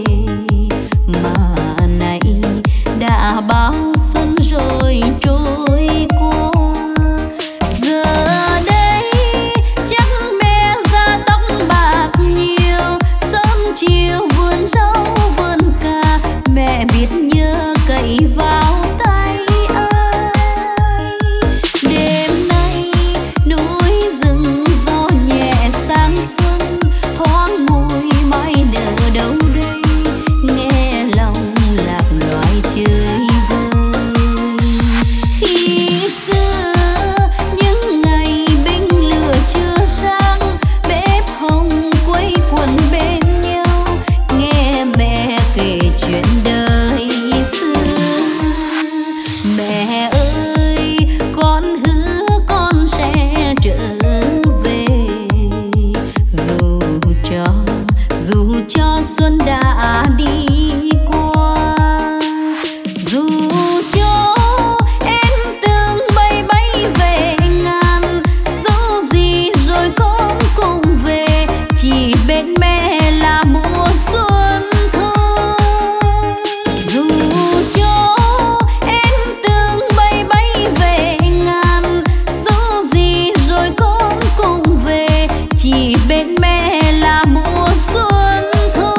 mà này đã bao xuân rồi trôi qua. Giờ đây chắc mẹ da tóc bạc nhiều, sớm chiều vườn rau vườn cà, mẹ biết nhớ cậy vào tay ai. Đêm nay núi rừng gió nhẹ sáng xuân, thoáng mùi mai nở đâu đây, nghe lòng lạc loài chơi vơi. Khi xưa những ngày binh lửa chưa sang, bếp hồng quây quần bên nhau, nghe mẹ kể chuyện đời xưa. Mẹ ơi con hứa con sẽ trở về, dù cho dù cho xuân đã đi qua, dù cho em từng bay bay về ngàn, dẫu gì rồi con cùng về, chỉ bên mẹ là mùa xuân thôi. Dù cho em từng bay bay về ngàn, dẫu gì rồi con cùng về, chỉ bên mẹ là mùa xuân thôi.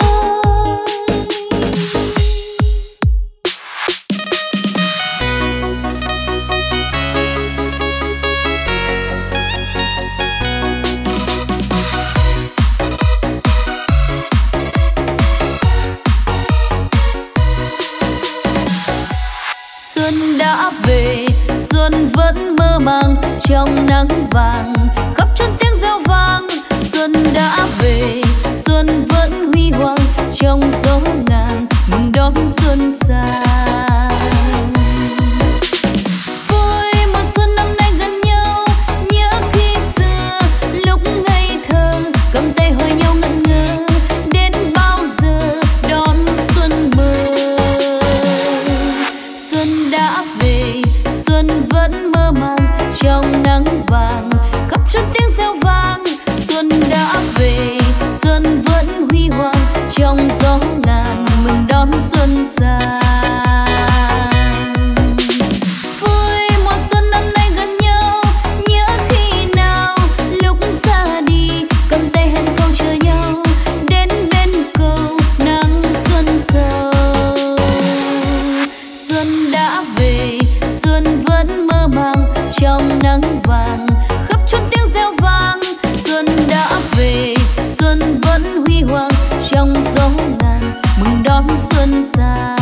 Xuân đã về, xuân vẫn mơ màng trong nắng vàng, khắp chốn tiếng reo vang. Xuân đã về, xuân vẫn huy hoàng trong gió ngàn, mừng đón xuân sang. Vui mùa xuân năm nay gần nhau, nhớ khi xưa lúc ngây thơ, cầm tay hỏi nhau ngẩn ngơ, đến bao giờ đón xuân mơ. Xuân đã về, xuân vẫn mơ màng trong nắng vàng, khắp chốn tiếng reo vang. Xuân đã về, xuân vẫn huy hoàng trong gió ngàn, mừng đón xuân sang. Vui mùa xuân năm nay gần nhau, nhớ khi nào lúc ra đi, cầm tay hẹn câu chờ nhau, đến bên cầu nắng xuân sâu. Xuân đã về, xuân vẫn mơ màng trong nắng vàng, khắp chốn tiếng reo vang. Xuân đã về, xuân vẫn huy hoàng trong gió ngàn, mừng đón xuân sang.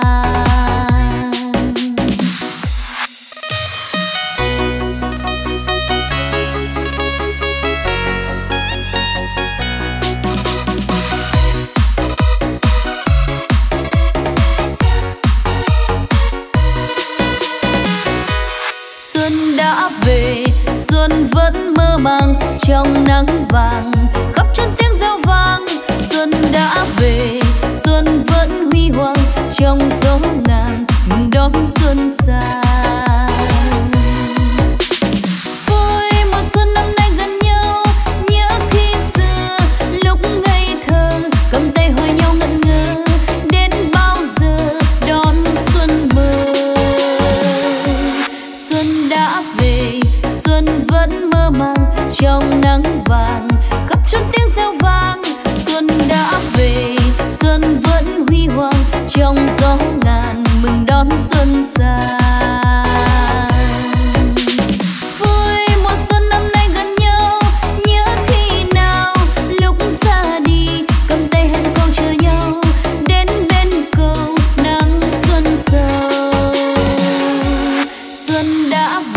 Xuân đã về, xuân vẫn mơ màng trong nắng vàng, khắp chốn tiếng reo vang. Xuân đã về, xuân vẫn huy hoàng trong gió ngàn, mừng đón xuân sang. Vui mùa xuân năm nay gần nhau, nhớ khi xưa lúc ngây thơ, cầm tay hỏi nhau ngẩn ngơ, đến bao giờ đón xuân mơ. Xuân đã về, xuân vẫn mơ màng trong nắng vàng, khắp chốn tiếng reo vang. Xuân đã về, xuân vẫn huy hoàng trong gió ngàn, mừng đón xuân sang. xuân đã